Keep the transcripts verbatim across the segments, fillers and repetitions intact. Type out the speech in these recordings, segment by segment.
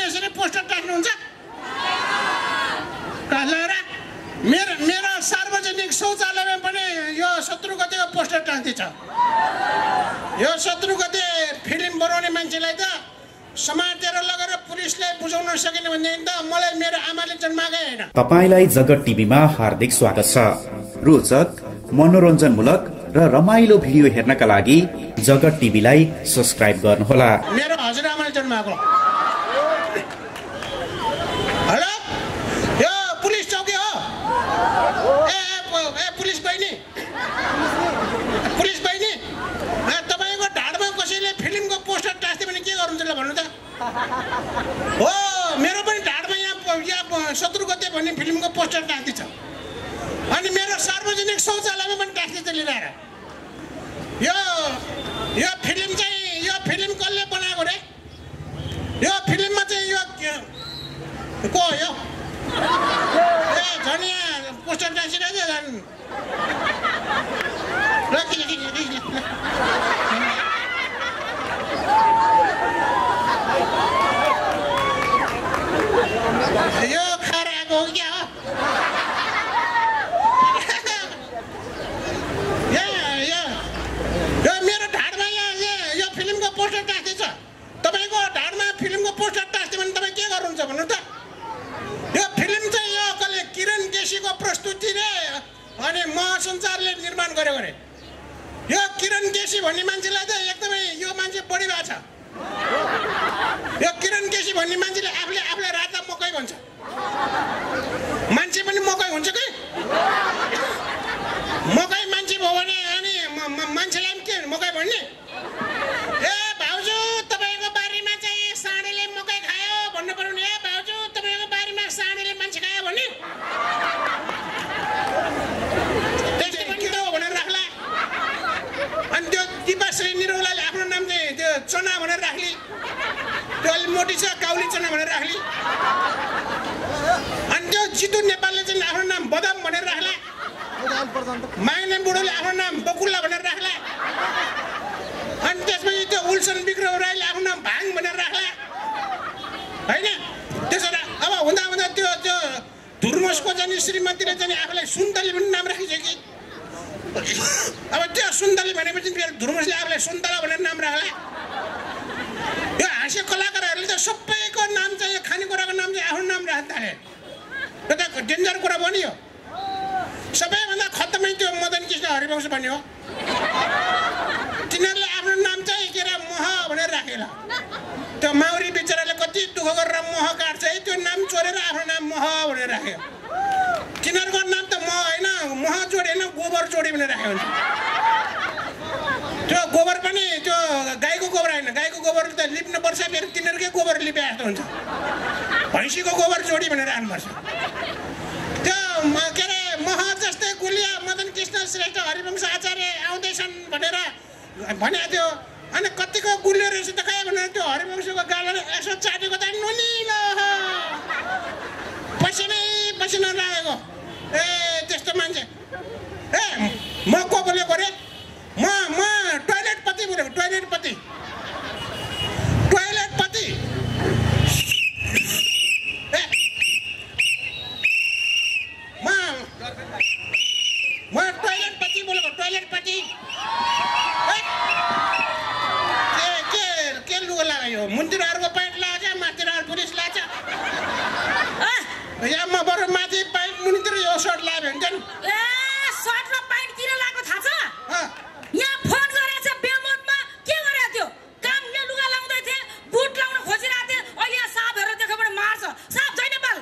पनि यसरी पोस्टर टाक्नुहुन्छ र मेरो मेरो सार्वजनिक शौचालयमा पनि यो सत्रु गतेको पोस्टर टाक्दैछ यो सत्रु गते फिल्म बनाउने मान्छेलाई त समातेर लगेर पुलिसले बुझाउन सकेन भनेदेखि त मलाई मेरो आमाले जन्माएकै हैन। तपाईलाई जगत टिभीमा हार्दिक स्वागत छ। रोचक, मनोरञ्जनमूलक र रमाइलो भिडियो हेर्नका लागि जगत टिभीलाई सब्स्क्राइब गर्नुहोला। मेरो हजुरआमाले जन्माएको। हेलो, यो पुलिस चौकी हो? ए ए पुलिस बहिनी, पुलिस बहिनी, तपाईको ढाडमा कसैले फिल्मको पोस्टर टास्थे भने के गर्नुहुन्छ ल भन्नु त? हो, मेरो पनि ढाडमा यहाँ यहाँ सत्रु गते भन्ने फिल्मको पोस्टर टास्दैछ अनि मेरो सार्वजनिक शौचालयमा पनि टास्दैछ लिएर। यो यो फिल्म चाहिँ यो फिल्म कसले बनाएको रे? यो फिल्ममा चाहिँ यो को हो यो? ए झन् यहाँ पोस्टर टाँसिरहेको छ झन्। यो खाएर आएको हो क्या हो? यो मेरो ढाडमा यहाँ यो फिल्मको पोस्टर टाँस्दैछ। तपाईँको ढाडमा फिल्मको पोस्टर टाँस्यो भने तपाईँ के गर्नुहुन्छ भन्नु त? यो फिल्म चाहिँ यो कसले किरण केसीको प्रस्तुति रे अनि महासञ्चारले निर्माण गर्यो अरे। यो किरण केसी भन्ने मान्छेलाई त एकदमै यो मान्छे बढी भएको छ। यो किरण केसी भन्ने मान्छेले आफूले आफूलाई राता मकै भन्छ। मान्छे पनि मकै हुन्छ कि? मकै मान्छे भयो भने अनि मान्छेलाई पनि के मकै भन्ने? ए भाउजू तपाईँको बारीमा चाहिँ साँडेले मकै खायो भन्नु पर्यो नि। ए भाउजू तपाईँको बारीमा साँडेले मान्छे खायो भन्ने? त्यस्तै पनि किन हो भनेर राख्ला। अनि त्यो दिपाश्री निरौलाले आफ्नो नाम चाहिँ त्यो चना भनेर राख्ली। त्यो अलि मोटी छ काउली चना भनेर राख्ली। अनि त्यो जितु नेपालले चाहिँ आफ्नो नाम बदाम भनेर राख्ला। माइने बुढोले आफ्नो नाम बकुल्ला भनेर राख्ला। अनि त्यसपछि त्यो उल्सन विक्रम राईले आफ्नो नाम भाङ भनेर राख्ला होइन? त्यसो अब हुँदा हुँदा त्यो त्यो धुर्मसको चाहिँ श्रीमतीले चाहिँ आफूलाई सुन्तली भन्ने नाम राखेको छ कि? अब त्यो सुन्तली भनेपछि फेरि धुर्मसले आफूलाई सुन्तला भनेर नाम राख्ला। यो हाँस्य कलाकारहरूले त सबैको नाम चाहिँ यो खानेकुराको नाम चाहिँ आफ्नो नाम राख्न थाले। त्यो त डेन्जर कुरा बन्यो। सबैभन्दा खत्तमै त्यो मदन कृष्ण हरिवंश भन्ने हो। तिनीहरूले आफ्नो नाम चाहिँ के अरे मह भनेर राखेला। त्यो माउरी बिचराले कति दुःख गरेर मह काट्छ है, त्यो नाम चोरेर आफ्नो नाम मह भनेर राख्यो। तिनीहरूको नाम त मह होइन, मह जोडी होइन गोबर जोडी भनेर राख्यो हुन्छ। त्यो गोबर पनि त्यो गाईको गोबर होइन, गाईको गोबर त लिप्नुपर्छ, फेरि तिनीहरूकै गोबर लिपे जस्तो हुन्छ। भैँसीको गोबर जोडी भनेर राख्नुपर्छ। त्यो के अरे मह जस्तै गुलिया मदन कृष्ण श्रेष्ठ हरिवंश आचार्य आउँदैछन् भनेर भनेको थियो। अनि कतिको गुलियो रहेछ त कहाँ भनेर त्यो हरिवंशको गालाले यसो चाटेको त नुनिलो पसिनै पसिना लागेको। ए त्यस्तो मान्छे। ए म को बोलेको रे? म म टोइलेट पति बोलेको। टोइलेट पति टोइलेट पति म म टोइलेट पति बोलेको। टोइलेट पति के के के लुगा लाग्यो? मुन्तिरहरूको प्यान्ट लगाएको छ, माथितिर पुलिस लगाएको छ। यहाँ म बरु माथि प्यान्ट मुनितिर यो सर्ट लाग्यो भने ए सर्ट र प्यान्ट किन लाग्यो थाहा छ? यहाँ फोन गरेछ बेमोनमा के गरेको थियो? कामले लुगा लाउँदै थिए, बुट लाउन खोजिरहेको थिए। अहिले यहाँ सापहरू देख्यो भने मार्छ। साप जय नेपाल।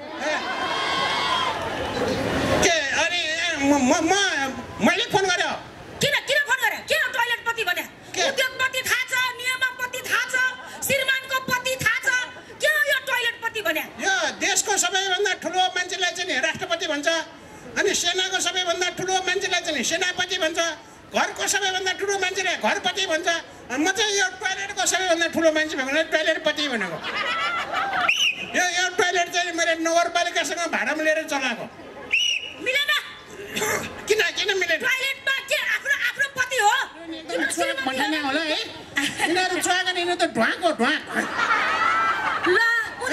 के अनि म म मैले फोन गर्यो। किन किन फोन गरे? किन टोइलेट पति भने? उद्योगपति थाहा छ, नियामकपति थाहा छ, श्रीमानको पति थाहा छ, किन यो टोइलेट पति भने? यो देशको सबैभन्दा ठुलो मान्छेलाई चाहिँ राष्ट्रपति भन्छ, अनि सेनाको सबैभन्दा ठुलो मान्छेलाई चाहिँ सेनापति भन्छ, घरको सबैभन्दा ठुलो मान्छेलाई घरपति भन्छ। अनि म चाहिँ यो टोइलेटको सबैभन्दा ठुलो मान्छे भएको टोइलेट पति भनेको। यो यो टोइलेट चाहिँ मैले नगरपालिकासँग भाडामा लिएर चलाएको। मिलेन? किन किन मिलेन? टोइलेटमा के आफ्नो आफ्नो पति हो? भन्ने होला है। यिनीहरू छोएको नि, यिनीहरू त ढुवाको ढुवा। ल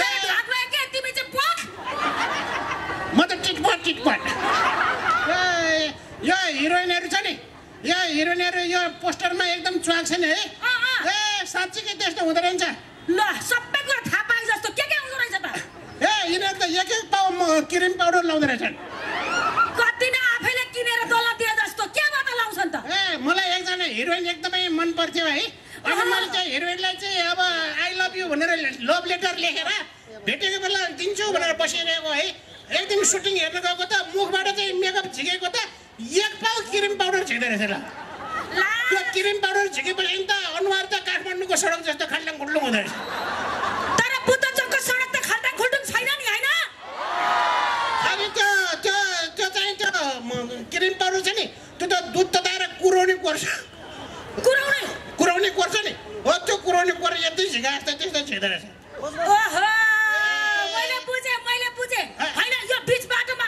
लाग्छ नि है ए साँच्चीकै त्यस्तो हुँदो रहेछ ल सबै कुरा थाहा पाए जस्तो के के हुँदो रहेछ त ए यिनीहरू त एक एक पाउ क्रिम पाउडर लाउँदो रहेछन् कति नै आफैले किनेर दौलत दिए जस्तो के मात्र लाउँछन् त ए मलाई एकजना हिरोइन एकदमै मन पर्थ्यो है अनि मैले चाहिँ हिरोइनलाई चाहिँ अब आई लभ यु भनेर लभ लेटर लेखेर भेटेको बेला दिन्छु भनेर बसिरहेको है एक दिन सुटिङ हेर्न गएको त मुखबाट चाहिँ मेकअप झिकेको त एक पाउ क्रिम पाउडर झिक्दो रहेछ ल त्यो क्रिम पाउडर झिकेपछि त अनुहार त काठमाडौँको सडक जस्तो खाल्टाङ खुल्टुङ हुँदो रहेछ तर बुद्ध चोकको सडक त खाल्टाङ खुल्टुङ छैन नि होइन अनि त्यो त्यो त्यो चाहिँ त्यो क्रिम पाउडर छ नि त्यो त दुध तताएर कुराउने गर्छ कुराउने कुराउने गर्छ नि हो त्यो कुराउने गरेर यति झिका जस्तो त्यस्तो झिक्दो रहेछ ओहो मैले बुझे मैले बुझे होइन यो बीच बाटोमा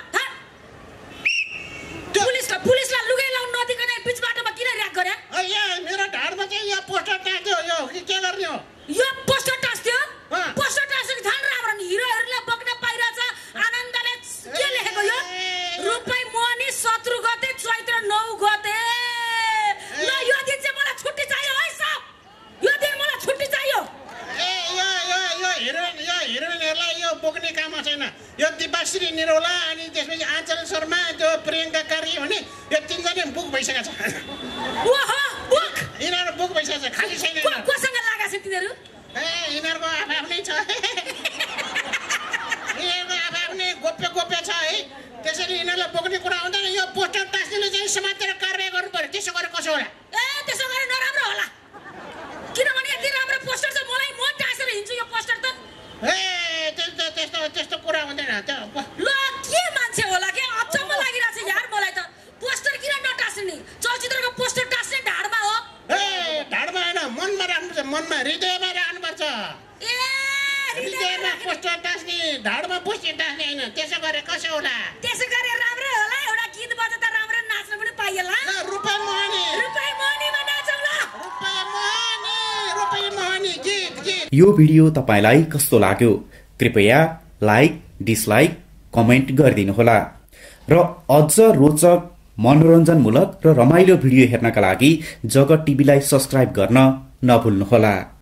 पुलिसले पुलिसलाई लुगाइ लाउन नदिकन बीच बाटोमा किन र्याक गरे यहाँ मेरो ढाडमा चाहिँ यहाँ पोस्टर टाँस्यो यो के गर्ने हो यो पोस्टर टाँस्यो पोस्टर टाँसेको थाहा राम्रो नि हिरोहरूले बोक्न पाइरहेछ आनन्दले के लेखेको यो रुपै मोहनी शत्रु गते चैत्र नौ गते ल यो दिन चाहिँ मलाई छुट्टी चाहियो है सब यो दिन मलाई छुट्टी चाहियो ए यो यो यो हिरोइन यो हिरोइनहरूलाई यो बोक्ने काम छैन यो दिपाश्री निरौला अनि त्यसपछि आञ्चल शर्मा त्यो प्रियङ्का कार्की भने यो तिनजना बुक भइसकेको छ ओहो बुक यिनीहरू बुक भइसकेको छ खाली छैन कोसँग लागेको छ तिनीहरू ए यिनीहरूको आफ्नै छ यिनीहरूको आफ्नै गोप्य गोप्य छ है त्यसैले यिनीहरूलाई बोक्ने कुरा हुँदैन यो पोस्टर टाँस्नेले चाहिँ समातेर कारबाही गर्नु पर्यो त्यसो गरेर कसो होला ए त्यसो गरे नराम्रो होला किनभने यति राम्रो पोस्टर छ मलाई म टाँसेर हिँड्छु यो पोस्टर त ए त्यस्तो त्यस्तो त्यस्तो कुरा हुँदैन त्यो ल के मान्छे होला के अचम्म लागिरहेछ यार मलाई त पोस्टर किन नटास्ने चलचित्रको पोस्टर टास्ने ढाडमा हो ए ढाडमा होइन मनमा राख्नुपर्छ मनमा हृदयमा राख्नुपर्छ ए हृदयमा पोस्टर टास्ने ढाडमा पोस्टर टास्ने होइन त्यसो गरे कसो होला त्यसो गरे राम्रो होला एउटा गीत बजाउँदा राम्रो नाच्न पनि पाइएला रुपै मोहनी रुपै मोहनीमा नाचौँ ल रुपै मोहनी रुपै मोहनी गीत गीत यो भिडियो तपाईलाई कस्तो लाग्यो कृपया लाइक डिसलाइक कमेन्ट गरिदिनुहोला र अझ रोचक मनोरञ्जनमूलक र रमाइलो भिडियो हेर्नका लागि जगत टिभीलाई सब्स्क्राइब गर्न नभुल्नुहोला।